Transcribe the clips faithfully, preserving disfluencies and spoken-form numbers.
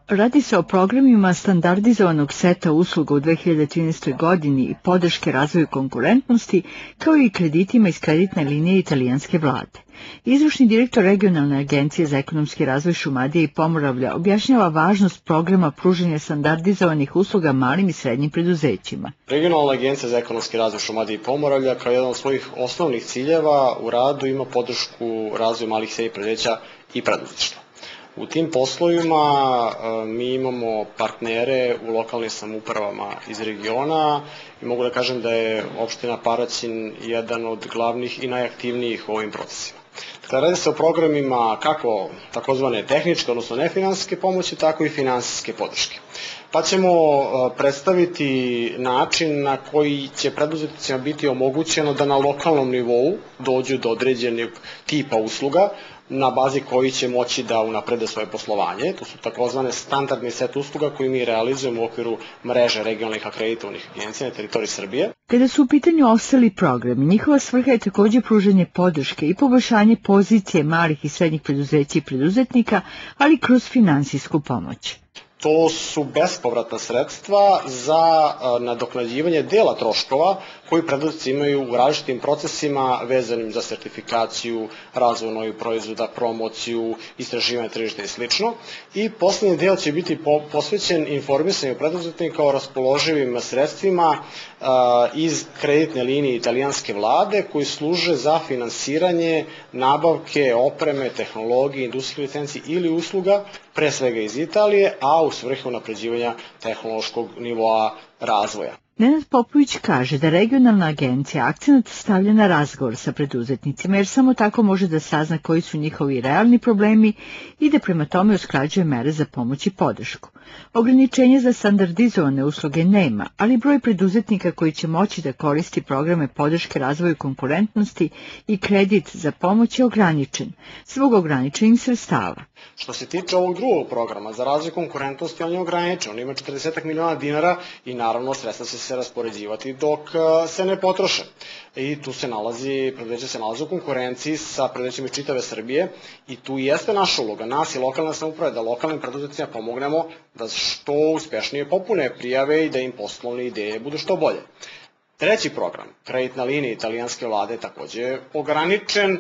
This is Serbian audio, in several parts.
Radi se o programima standardizovanog seta usluga u dve hiljade trinaestoj godini i podrške razvoju konkurentnosti, kao i kreditima iz kreditne linije italijanske vlade. Izvršni direktor Regionalne agencije za ekonomski razvoj Šumadije i Pomoravlja objašnjava važnost programa pružanja standardizovanih usluga malim i srednjim preduzećima. Regionalna agencija za ekonomski razvoj Šumadije i Pomoravlja kao jedan od svojih osnovnih ciljeva u radu ima podršku razvoju malih i srednjih preduzeća i preduzetništva. U tim poslovima mi imamo partnere u lokalnim samoupravama iz regiona i mogu da kažem da je opština Paraćin jedan od glavnih i najaktivnijih u ovim procesima. Dakle, radi se o programima kako takozvane tehničke, odnosno nefinansijske pomoći, tako i finansijske podrške. Pa ćemo predstaviti način na koji će preduzetnicima biti omogućeno da na lokalnom nivou dođu do određenog tipa usluga, na bazi koji će moći da unaprede svoje poslovanje. To su takozvane standardni set usluga koji mi realizujemo u okviru mreže regionalnih akreditovanih agencija na teritoriji Srbije. Kada su u pitanju ostali programi, njihova svrha je takođe pružanje podrške i poboljšanje pozicije malih i srednjih preduzeća i preduzetnika, ali kroz finansijsku pomoć. To su bespovratna sredstva za nadoknađivanje dela troškova koji preduzetnici imaju u različitim procesima vezanim za sertifikaciju, razvoj novih proizvoda, promociju, istraživanje tržišta i slično. I poslednji deo će biti posvećen informisanju preduzetnika o raspoloživim sredstvima iz kreditne linije italijanske vlade koji služe za finansiranje nabavke, opreme, tehnologije, industrijske licenci ili usluga, pre svega iz Italije, a u svrhu unapređivanja tehnološkog nivoa razvoja. Nenad Popović kaže da regionalna agencija akcenat stavlja na razgovor sa preduzetnicima, jer samo tako može da sazna koji su njihovi realni problemi i da prema tome usklađuje mere za pomoć i podršku. Ograničenja za standardizovane usluge nema, ali broj preduzetnika koji će moći da koristi programe podrške razvoju konkurentnosti i kredit za pomoć je ograničen, zbog ograničenih sredstava. Što se tiče ovog drugog programa za razvoj konkurentnosti, on je ograničen, on ima četrdeset miliona dinara i naravno sredstva će se raspoređivati dok se ne potroše. I tu se nalazi, preduzeće se nalazi u konkurenciji sa preduzećima iz čitave Srbije i tu jeste naša uloga, nas i lokalne samouprave, da lokalnim preduzetnicima pomognemo da što uspešnije popune prijave i da im poslovne ideje budu što bolje. Treći program, kreditna linija italijanske vlade, je takođe ograničen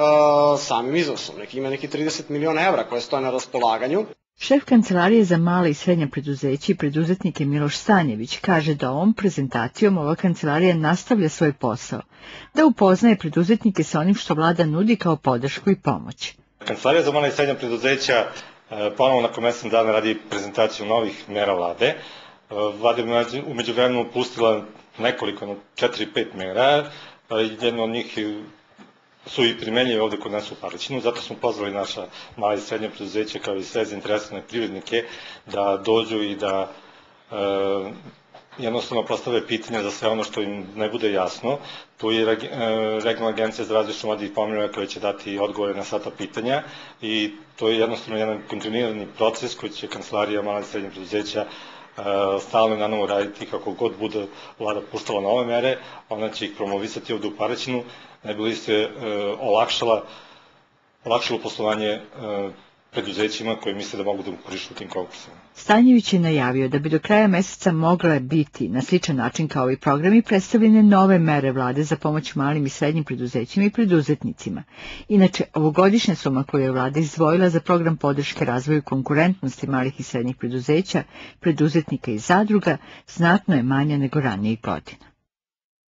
samim iznosom. Neki ima neki trideset miliona evra koje stoje na raspolaganju. Šef Kancelarije za mala i srednja preduzeća i preduzetnike Miloš Stanjević kaže da ovom prezentacijom ova kancelarija nastavlja svoj posao, da upoznaje preduzetnike sa onim što vlada nudi kao podršku i pomoć. Kancelarija za mala i srednja preduzeća ponovo nakon mesec dana radi prezentaciju novih mera vlade. Vlada je umeđu vremenu pustila nekoliko, četiri pet mera, jedno od njih su i primenjive ovde kod nas u Paraćinu, zato smo pozvali naša mala i srednja preduzeća kao i sve zainteresovane privrednike da dođu i da e, jednostavno postave pitanja za sve ono što im ne bude jasno. Tu je e, Regionalna agencija za razvoj Šumadije i Pomoravlja koja će dati odgovore na sva ta pitanja i to je jednostavno jedan kontinuirani proces koji će Kancelarija mala i srednja preduzeća stalno na novo raditi kako god bude vlada puštala nove mere, ona će ih promovisati ovde u Paraćinu, ne bi li se olakšala, olakšalo poslovanje preduzećima koji misle da mogu da ukorišu tim konkursima. Stanjević je najavio da bi do kraja meseca mogle biti na sličan način kao i programi predstavljene nove mere vlade za pomoć malim i srednjim preduzećima i preduzetnicima. Inače, ovogodišnja suma koju je vlada izdvojila za program podrške razvoju konkurentnosti malih i srednjih preduzeća, preduzetnika i zadruga znatno je manja nego ranijih godina.